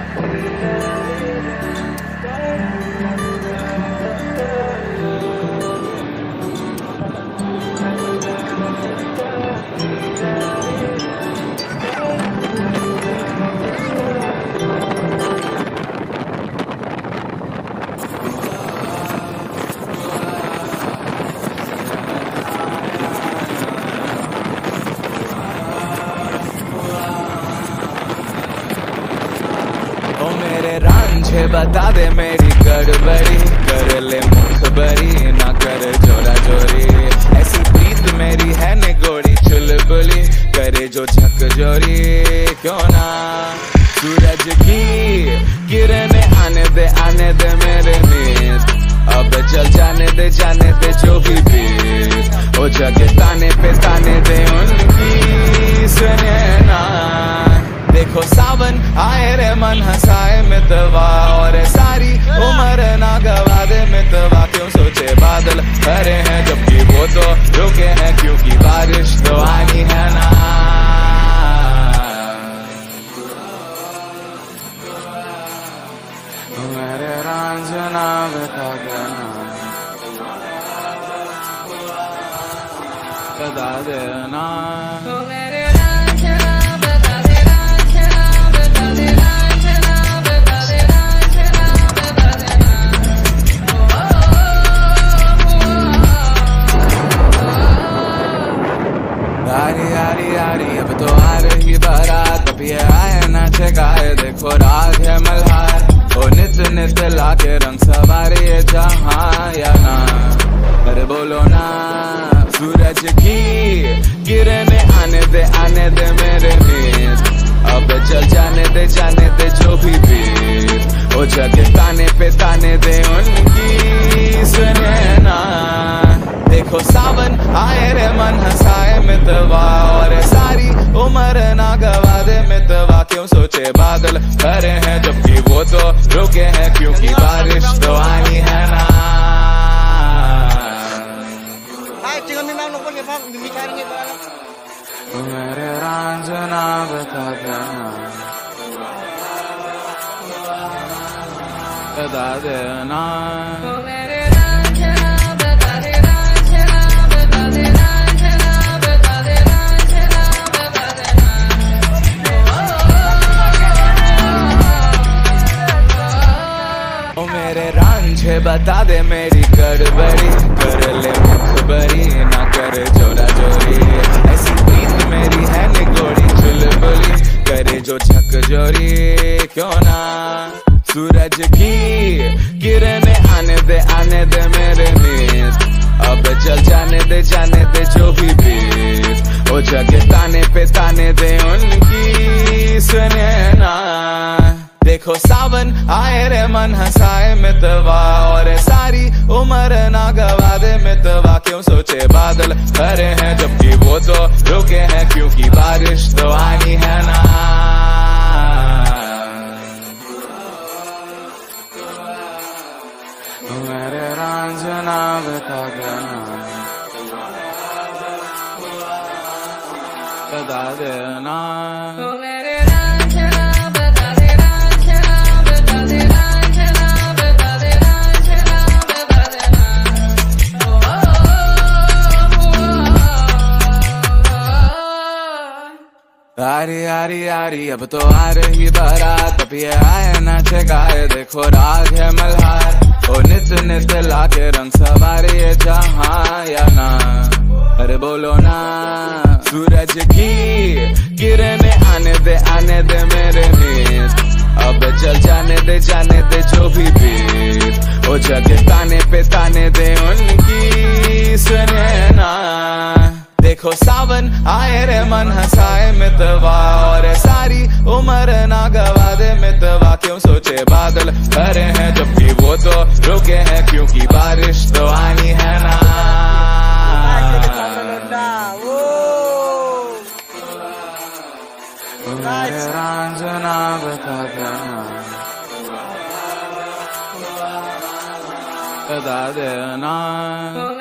मेरे रांझे बता दे मेरी गड़बड़ी, कर ले मुखबरी ना कर जोरा जोरी। ऐसी प्रीत मेरी है निगोड़ी चुलबुली, करे जो झकझोरी क्यों ना। सूरज की किरणें आने दे मेरे नींद, अब चल जाने दे जो भी बीत। ओ जगह ताने पे ताने दे उनकी सुने ना। देखो सावन आए रे मन हंसाए मितवा, और सारी उम्र ना गवा दे मितवा। क्यों सोचे बादल भरे हैं जबकि वो तो रुके हैं, क्योंकि बारिश तो आनी है ना। मेरे रांझना बता देना, बता देना। यारी अब तो आ रही बारात, अब ये आए नाचे गाए देखो राग है मल्हार। ओ नित लाके रंग सवारे ये जहां या ना। अरे बोलो ना। सूरज की किरणें आने दे मेरे नींद, अब चल जाने दे जो भी बीत। ओ जगह ताने पे ताने दे उनकी सुने ना। देखो सावन आए रे मन हंसाए मितवा, और सारी उम्र ना गवा दे मितवा। क्यों सोचे बादल भरे हैं जबकि वो तो रुके हैं, क्योंकि बारिश तो आनी है ना। मेरे रांझना बता देना, बता देना। मेरे रांझे बता दे मेरी गड़बड़ी, कर ले मुखबरी ना कर जोरा जोरी। ऐसी प्रीत मेरी है निगोड़ी चुलबुली, करे जो झकझोरी क्यों ना। सूरज की किरणें आने दे मेरे नींद, अब चल जाने दे जो भी बीत। ओ जगह ताने पे ताने दे उनकी सुने ना। देखो सावन आए रे मन हंसाए मितवा, और सारी उम्र ना गवा दे मितवा। क्यों सोचे बादल भरे हैं जबकि वो तो रुके हैं, क्योंकि बारिश तो आनी है ना। मेरे रांझना बता देना, बता देना। यारी अब तो आ रही बारात, अब ये आए नाचे गाए देखो राग है मल्हार। ओ नित लाके रंग सवारे ये जहां या ना। अरे बोलो ना। सूरज की किरणें आने दे मेरे नींद, अब चल जाने दे जो भी बीत। ओ जगह ताने पे ताने दे उनकी सुने ना। देखो सावन आए रे मन हंसाए मितवा, और सारी उम्र ना गवा दे मितवा। क्यों सोचे बादल भरे हैं जबकि वो तो रुके हैं, क्योंकि बारिश तो आनी है ना। मेरे रांझना बता देना, बता देना।